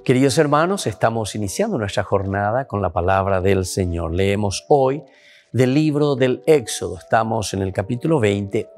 Queridos hermanos, estamos iniciando nuestra jornada con la palabra del Señor. Leemos hoy del libro del Éxodo. Estamos en el capítulo 20,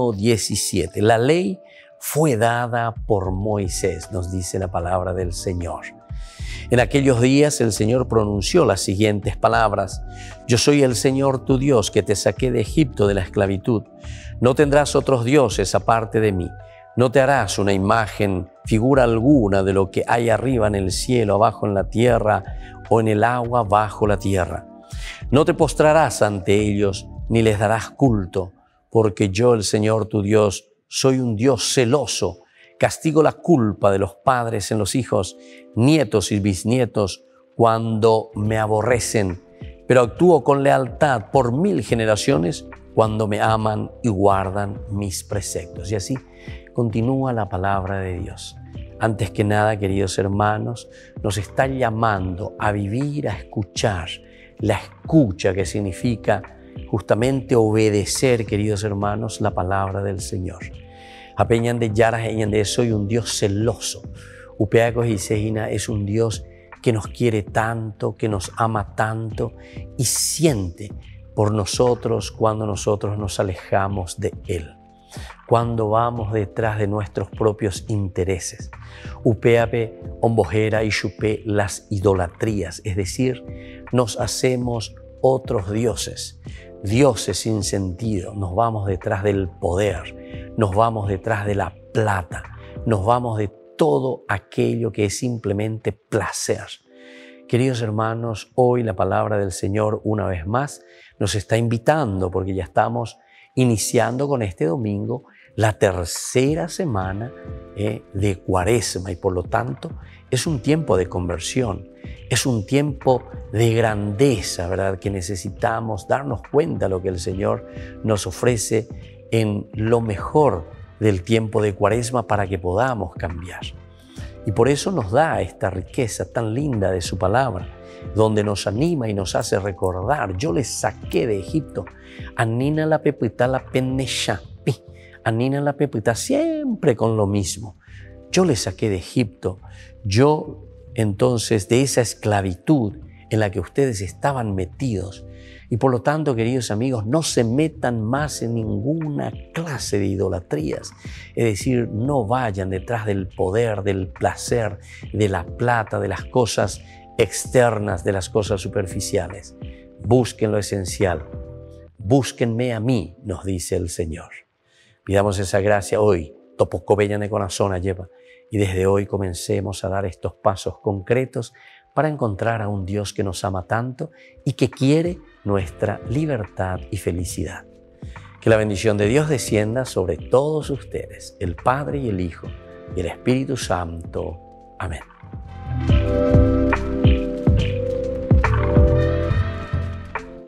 1:17. La ley fue dada por Moisés, nos dice la palabra del Señor. En aquellos días el Señor pronunció las siguientes palabras: Yo soy el Señor tu Dios que te saqué de Egipto de la esclavitud. No tendrás otros dioses aparte de mí. No te harás una imagen, figura alguna de lo que hay arriba en el cielo, abajo en la tierra o en el agua bajo la tierra. No te postrarás ante ellos ni les darás culto, porque yo, el Señor tu Dios, soy un Dios celoso. Castigo la culpa de los padres en los hijos, nietos y bisnietos cuando me aborrecen, pero actúo con lealtad por 1000 generaciones cuando me aman y guardan mis preceptos. Y así continúa la palabra de Dios. Antes que nada, queridos hermanos, nos está llamando a vivir, a escuchar. La escucha, que significa justamente obedecer, queridos hermanos, la palabra del Señor. Apeñan de yaras de soy un Dios celoso. Upeacos y Sejina es un Dios que nos quiere tanto, que nos ama tanto y siente por nosotros cuando nosotros nos alejamos de Él, cuando vamos detrás de nuestros propios intereses. Upeape, ombojera y chupé las idolatrías, es decir, nos hacemos otros dioses, dioses sin sentido. Nos vamos detrás del poder, nos vamos detrás de la plata, nos vamos de todo aquello que es simplemente placer. Queridos hermanos, hoy la palabra del Señor una vez más nos está invitando, porque ya estamos iniciando con este domingo la tercera semana de Cuaresma y por lo tanto es un tiempo de conversión, es un tiempo de grandeza, ¿verdad? Que necesitamos darnos cuenta de lo que el Señor nos ofrece en lo mejor del tiempo de Cuaresma para que podamos cambiar. Y por eso nos da esta riqueza tan linda de su palabra, donde nos anima y nos hace recordar: yo les saqué de Egipto. Anina la pepita la peneshapi. Anina la pepita, siempre con lo mismo. Yo les saqué de Egipto. Yo, entonces, de esa esclavitud en la que ustedes estaban metidos. Y por lo tanto, queridos amigos, no se metan más en ninguna clase de idolatrías. Es decir, no vayan detrás del poder, del placer, de la plata, de las cosas externas, de las cosas superficiales. Busquen lo esencial. Búsquenme a mí, nos dice el Señor. Pidamos esa gracia hoy. Topocó bella ne corazón lleva. Y desde hoy comencemos a dar estos pasos concretos para encontrar a un Dios que nos ama tanto y que quiere nuestra libertad y felicidad. Que la bendición de Dios descienda sobre todos ustedes, el Padre y el Hijo y el Espíritu Santo. Amén.